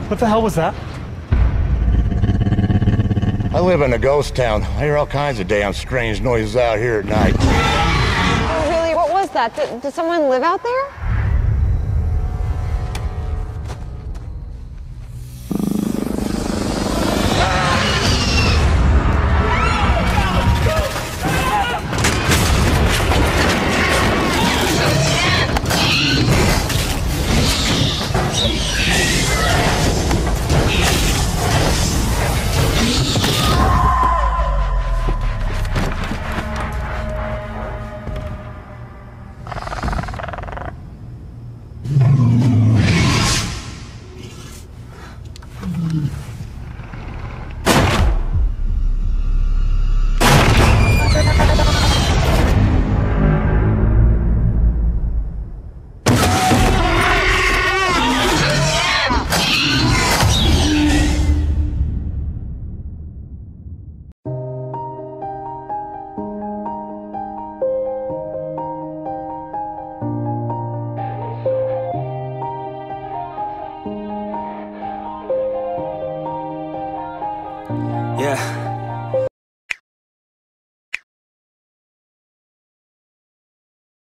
What the hell was that? I live in a ghost town. I hear all kinds of damn strange noises out here at night. Oh, really? What was that? Did someone live out there?